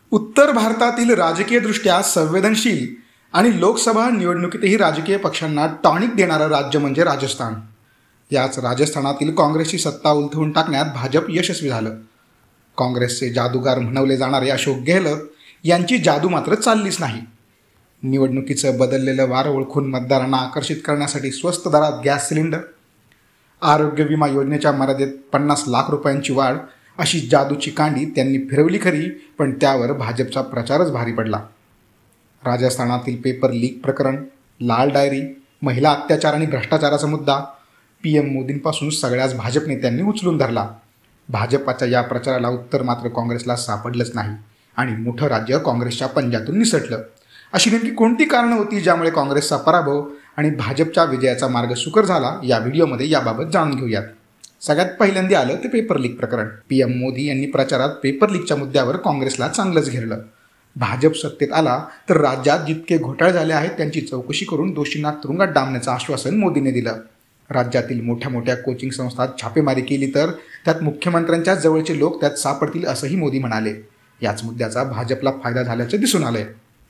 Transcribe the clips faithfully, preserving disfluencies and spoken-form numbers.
उत्तर भारतातील राजकीयदृष्ट्या संवेदनशील आणि लोकसभा निवडणुकीतही राजकीय पक्षांना टॉनिक देणारं राज्य म्हणजे राजस्थान. याच राजस्थानातील काँग्रेसची सत्ता उलथवून टाकण्यात भाजप यशस्वी झालं. काँग्रेसचे जादूगार म्हणवले जाणारे अशोक गेहलोत यांची जादू मात्र चाललीच नाही. निवडणुकीचं बदललेलं वारं ओळखून मतदारांना आकर्षित करण्यासाठी स्वस्त दरात गॅस सिलेंडर, आरोग्य विमा योजनेच्या मर्यादेत पन्नास लाख रुपयांची वाढ अशी जादूची कांडी त्यांनी फिरवली खरी, पण त्यावर भाजपचा प्रचारच भारी पडला. राजस्थानातील पेपर लीक प्रकरण, लाल डायरी, महिला अत्याचार आणि भ्रष्टाचाराचा मुद्दा पी एम मोदींपासून सगळ्याच भाजप नेत्यांनी उचलून धरला. भाजपाच्या या प्रचाराला उत्तर मात्र काँग्रेसला सापडलंच नाही आणि मोठं राज्य काँग्रेसच्या पंजातून निसटलं. अशी नेमकी कोणती कारणं होती ज्यामुळे काँग्रेसचा पराभव आणि भाजपच्या विजयाचा मार्ग सुकर झाला, या व्हिडिओमध्ये याबाबत जाणून घेऊयात. सगळ्यात पहिल्यांदा आलं ते पेपर लीक प्रकरण. पी एम मोदी यांनी प्रचारात पेपर लीकच्या मुद्द्यावर काँग्रेसला चांगलंच घेरलं. भाजप सत्तेत आला तर राज्यात जितके घोटाळे झाले आहेत त्यांची चौकशी करून दोषींना तुरुंगात डांबण्याचं आश्वासन मोदींनी दिलं. राज्यातील मोठ्या मोठ्या कोचिंग संस्थांत छापेमारी केली तर त्यात मुख्यमंत्र्यांच्या जवळचे लोक त्यात सापडतील असंही मोदी म्हणाले. याच मुद्द्याचा भाजपला फायदा झाल्याचं दिसून आलंय.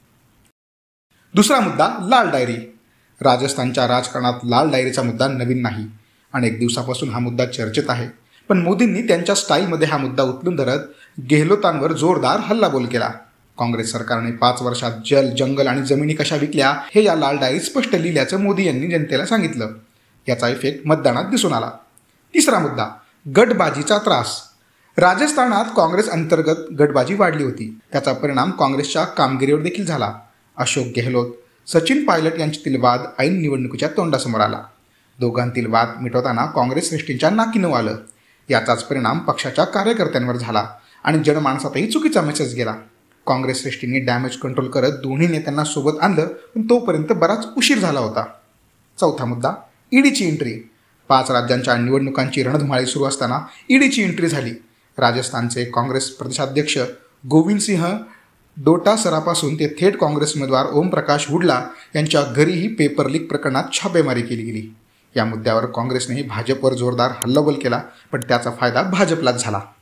दुसरा मुद्दा, लाल डायरी. राजस्थानच्या राजकारणात लाल डायरीचा मुद्दा नवीन नाही. अनेक दिवसापासून हा मुद्दा चर्चेत आहे. पण मोदींनी त्यांच्या स्टाईलमध्ये हा मुद्दा उचलून धरत गेहलोतांवर जोरदार हल्लाबोल केला. काँग्रेस सरकारने पाच वर्षात जल, जंगल आणि जमिनी कशा विकल्या हे या लाल डायरीत स्पष्ट लिहिल्याचं मोदी यांनी जनतेला सांगितलं. याचा इफेक्ट मतदानात दिसून आला. तिसरा मुद्दा, गटबाजीचा त्रास. राजस्थानात काँग्रेस अंतर्गत गटबाजी वाढली होती. त्याचा परिणाम काँग्रेसच्या कामगिरीवर देखील झाला. अशोक गेहलोत, सचिन पायलट यांच्यातील वाद ऐन निवडणुकीच्या तोंडासमोर आला. दोघांतील वाद मिटवताना काँग्रेस श्रेष्ठींच्या नाकीनऊ आलं. याचाच परिणाम पक्षाच्या कार्यकर्त्यांवर झाला आणि जनमानसातही चुकीचा मेसेज गेला. काँग्रेस श्रेष्ठींनी डॅमेज कंट्रोल करत दोन्ही नेत्यांना सोबत आणलं, पण तोपर्यंत बराच उशीर झाला होता. चौथा मुद्दा, ईडीची एंट्री. पाच राज्यांच्या निवडणुकांची रणधुमाळी सुरू असताना ईडीची एंट्री झाली. राजस्थानचे काँग्रेस प्रदेशाध्यक्ष गोविंद सिंह डोटासरापासून ते थेट काँग्रेस उमेदवार ओमप्रकाश हुडला यांच्या घरीही पेपर लीक प्रकरणात छापेमारी केली गेली. या मुद्द्यावर काँग्रेसनेही भाजपवर जोरदार हल्लाबोल केला, पण त्याचा फायदा भाजपलाच झाला.